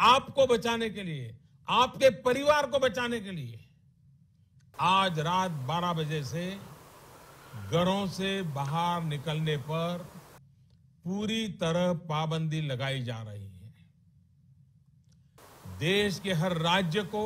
आपको बचाने के लिए, आपके परिवार को बचाने के लिए आज रात 12 बजे से घरों से बाहर निकलने पर पूरी तरह पाबंदी लगाई जा रही है। देश के हर राज्य को,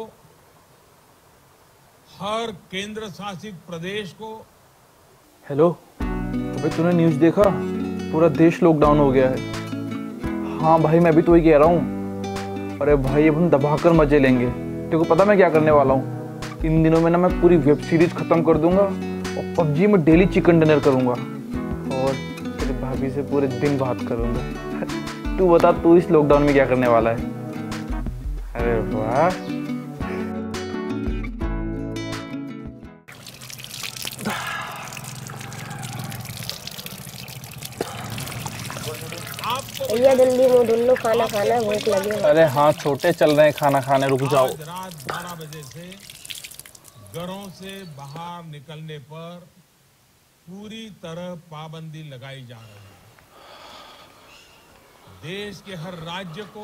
हर केंद्र शासित प्रदेश को। हेलो, अबे तूने न्यूज़ देखा? पूरा देश लॉकडाउन हो गया है। हाँ भाई, मैं भी तो वही कह रहा हूँ। अरे भाई, अब हम दबाकर मजे लेंगे। तेरे को पता मैं क्या करने वाला हूँ? इन दिनों में ना मैं पूरी वेब सीरीज खत्म कर दूंगा और पबजी में डेली चिकन डिनर करूंगा और तेरी भाभी से पूरे दिन बात करूंगा। तू बता, तू इस लॉकडाउन में क्या करने वाला है? अरे वाह, भैया जल्दी मुंह धुल लो, खाना खाना, भूख लगी है। अरे हाँ छोटे, चल रहे हैं खाना खाने, रुक जाओ। रात 12 बजे से घरों से बाहर निकलने पर पूरी तरह पाबंदी लगाई जा रही है। देश के हर राज्य को,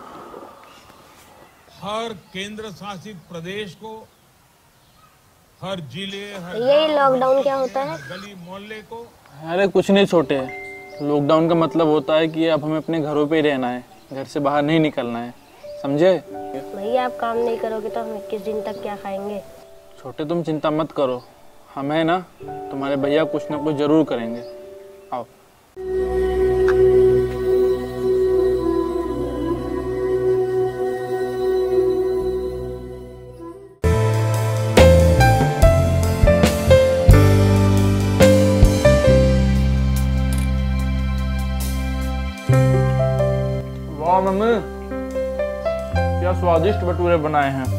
हर केंद्र शासित प्रदेश को, हर जिले, हर ये लॉकडाउन क्या होता है? गली मोहल्ले को। अरे कुछ नहीं छोटे, लॉकडाउन का मतलब होता है कि अब हमें अपने घरों पे ही रहना है, घर से बाहर नहीं निकलना है, समझे? भैया आप काम नहीं करोगे तो हम 21 दिन तक क्या खाएंगे? छोटे तुम चिंता मत करो, हम है ना, तुम्हारे भैया कुछ ना कुछ जरूर करेंगे। आओ। वाह मम्मी, क्या स्वादिष्ट भटूरे बनाए हैं।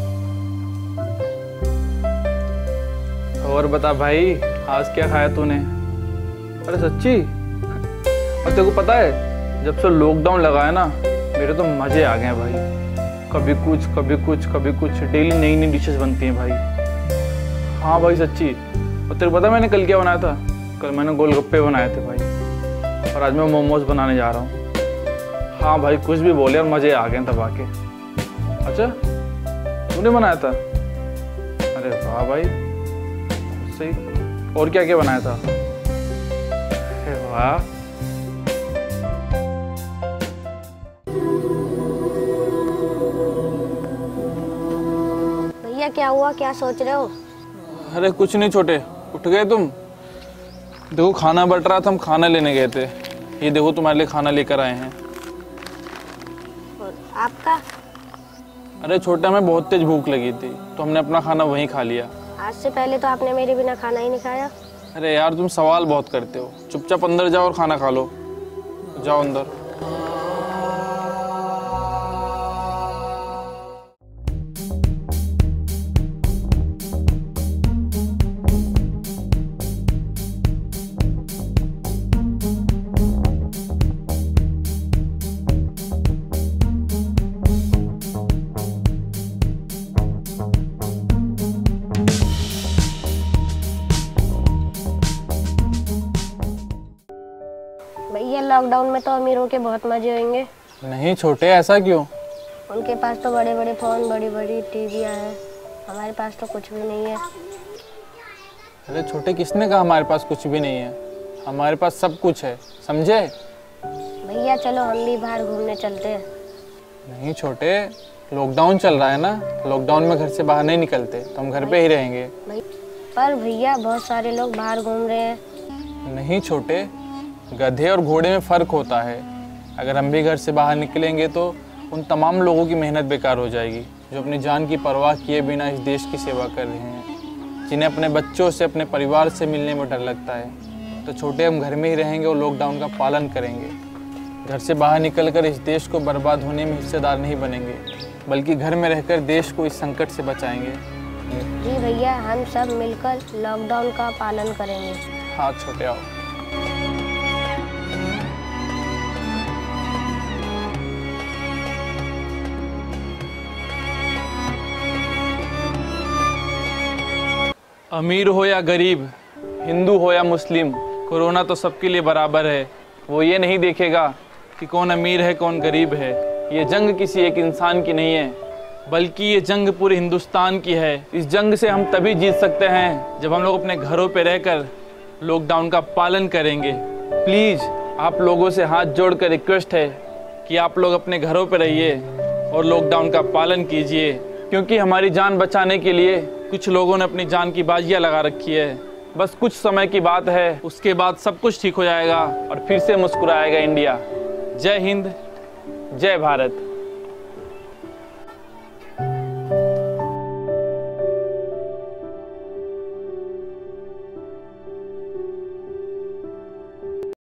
और बता भाई, आज क्या खाया तूने? अरे सच्ची? और तेरे को पता है, जब से लॉकडाउन लगा है ना, मेरे तो मजे आ गए हैं भाई। कभी कुछ कभी कुछ कभी कुछ, डेली नई नई डिशेस बनती हैं भाई। हाँ भाई सच्ची। और तेरे को पता है मैंने कल क्या बनाया था? कल मैंने गोलगप्पे बनाए थे भाई, और आज मैं मोमोज बनाने जा रहा हूँ। हाँ भाई, कुछ भी बोले और मजे आ गए तब आके। अच्छा, तूने बनाया था? अरे वाह भाई, सही। और क्या क्या बनाया था? अरे वाह। भैया क्या हुआ, क्या सोच रहे हो? अरे कुछ नहीं छोटे, उठ गए तुम? देखो खाना बट रहा था, हम खाना लेने गए थे। ये देखो तुम्हारे लिए खाना लेकर आए हैं। और आपका? अरे छोटा, हमें बहुत तेज भूख लगी थी तो हमने अपना खाना वहीं खा लिया। आज से पहले तो आपने मेरे बिना खाना ही नहीं खाया। अरे यार, तुम सवाल बहुत करते हो। चुपचाप अंदर जाओ और खाना खा लो। जाओ अंदर। भैया लॉकडाउन में तो अमीरों के बहुत मजे होंगे। नहीं छोटे, ऐसा क्यों? उनके पास तो बड़े बड़े फोन, बड़ी बड़ी टीवियां हैं, हमारे पास तो कुछ भी नहीं है। अरे छोटे, किसने कहा हमारे पास कुछ भी नहीं है? हमारे पास सब कुछ है, समझे? भैया चलो हम भी बाहर घूमने चलते हैं। नहीं छोटे, लॉकडाउन चल रहा है ना, लॉकडाउन में घर से बाहर नहीं निकलते तो हम घर पे ही रहेंगे। पर भैया बहुत सारे लोग बाहर घूम रहे हैं। नहीं छोटे, गधे और घोड़े में फ़र्क होता है। अगर हम भी घर से बाहर निकलेंगे तो उन तमाम लोगों की मेहनत बेकार हो जाएगी जो अपनी जान की परवाह किए बिना इस देश की सेवा कर रहे हैं, जिन्हें अपने बच्चों से, अपने परिवार से मिलने में डर लगता है। तो छोटे, हम घर में ही रहेंगे और लॉकडाउन का पालन करेंगे। घर से बाहर निकलकर इस देश को बर्बाद होने में हिस्सेदार नहीं बनेंगे, बल्कि घर में रहकर देश को इस संकट से बचाएंगे। जी भैया, हम सब मिलकर लॉकडाउन का पालन करेंगे। हाँ छोटे, आओ। अमीर हो या गरीब, हिंदू हो या मुस्लिम, कोरोना तो सबके लिए बराबर है। वो ये नहीं देखेगा कि कौन अमीर है कौन गरीब है, ये जंग किसी एक इंसान की नहीं है, बल्कि ये जंग पूरे हिंदुस्तान की है। इस जंग से हम तभी जीत सकते हैं जब हम लोग अपने घरों पे रहकर लॉकडाउन का पालन करेंगे। प्लीज़ आप लोगों से हाथ जोड़कर रिक्वेस्ट है कि आप लोग अपने घरों पे रहिए और लॉकडाउन का पालन कीजिए, क्योंकि हमारी जान बचाने के लिए कुछ लोगों ने अपनी जान की बाजियाँ लगा रखी है। बस कुछ समय की बात है, उसके बाद सब कुछ ठीक हो जाएगा और फिर से मुस्कुराएगा इंडिया। जय हिंद, जय भारत।